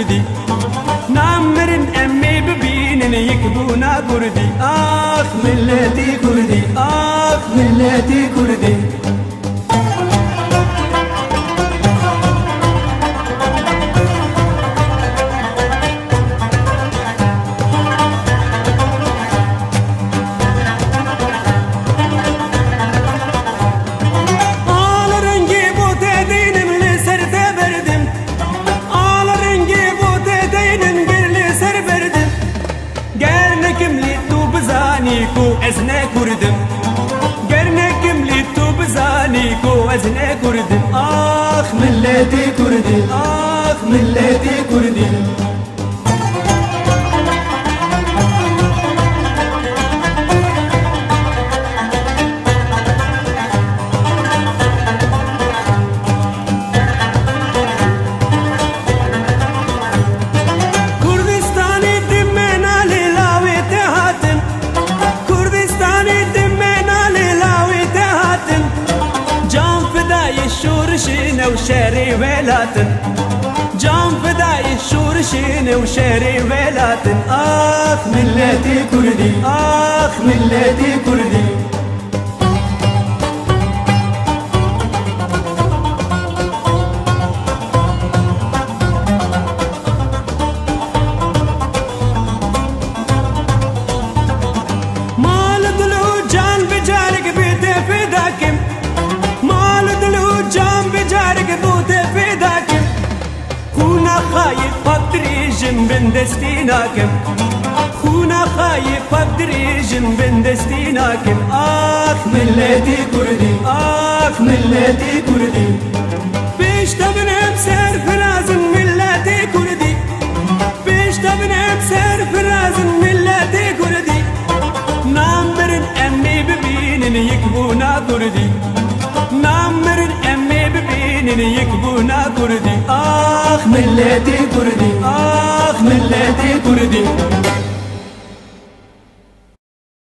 كردي نامرن أمي ببينن يكبونا كردي آخ ملتي كردي آخ ملتي كردي أزنا كردم قرنكم ليتو بزانيكو أزنا كردم آخ ملتي كردي آخ ملتي كردي وشاري ولاتن جام فداي شورشين وشاري ولاتن آخ ملتي كردي آخ ملتي كردي مال دلو جان بجارك بيتي فداكم مال دلو جان بجارك بوتي فداكم خونا خايف بدريجن بندستيناكم خونا خايف بدريجن بندستيناكم آخ ملتي كردي آخ ملتي كردي بيش تبنم سر فرازن ملتي كردي بيش تبنم سر فرازن ملتي كردي نامرن أمي ببينن يكبونا كردي نامرن أمي ببينن يكبونا كردي آخ ملتي كردي آخ ملتي كردي